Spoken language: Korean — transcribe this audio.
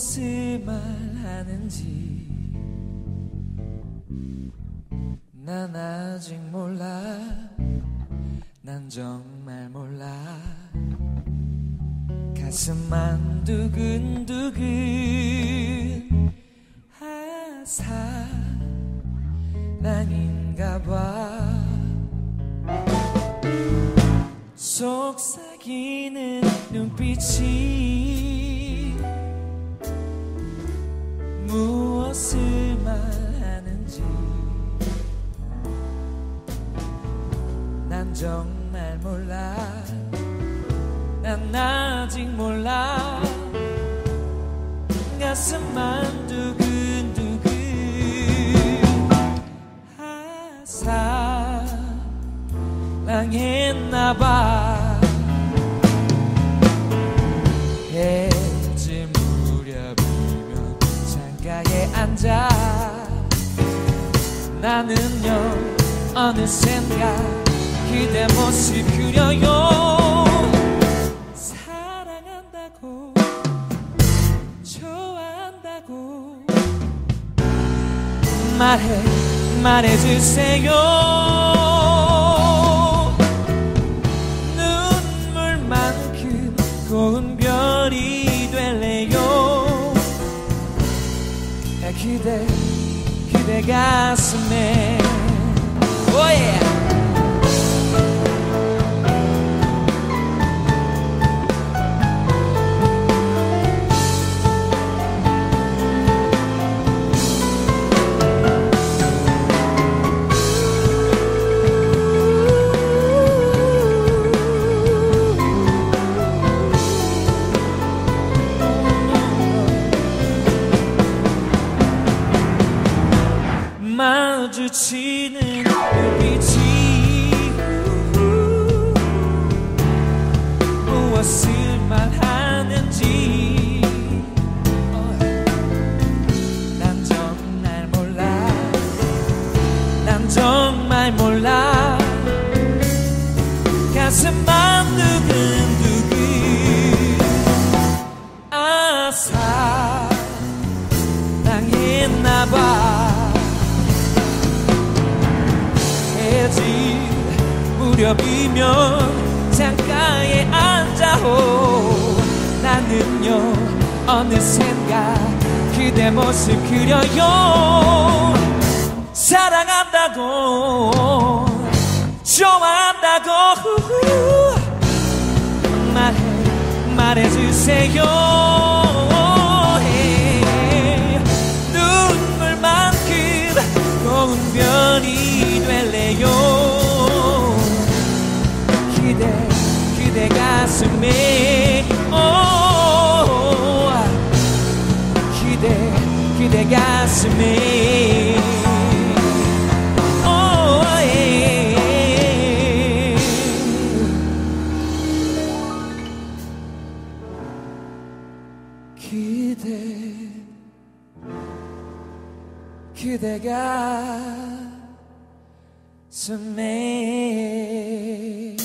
무엇을 말하는지 난 아직 몰라. 난 정말 몰라. 가슴만 두근두근 사랑인가 봐. 속삭이는 눈빛이 무엇을 말하는지 난 정말 몰라. 난 아직 몰라. 가슴만 두근두근 사랑했나봐. 해질 무렵이면 창가에 앉아 나는요 어느샌가 그대 모습 그려요. 사랑한다고 좋아한다고 말해주세요. 눈물만큼 고운 별이 될래요. 그대 가슴에 oh yeah. 마주치는 눈빛이 무엇을 말하는지 난 정말 몰라. 난 정말 몰라. 가슴만 두근두근 사랑했나봐. 해질 무렵이면 창가에 앉아오 나는요 어느샌가 그대 모습 그려요. 사랑한다고 좋아한다고 말해주세요. 눈물만큼 고운 별이 될래요. 그대 가슴에 그대 가슴에 그대가 스메